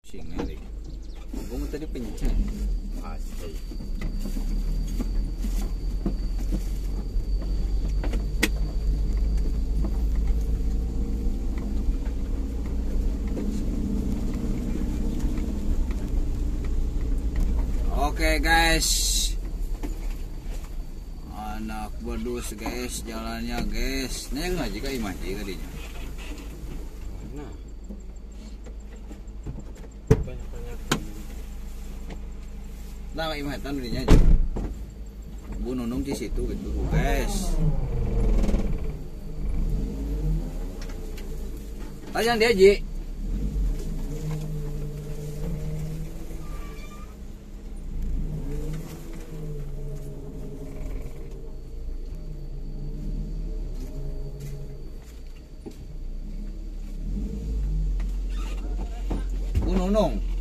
Singa nih. Gua tadi pencet. Pasti. Oke guys, anak bedus guys, jalannya guys. Nih ngaji ka imah ji kadinya. Nah, banyak-banyak. Nah imah tan dinya aja. Bu Nunung di situ gitu guys. Ayan dia ji. Bu Nunung.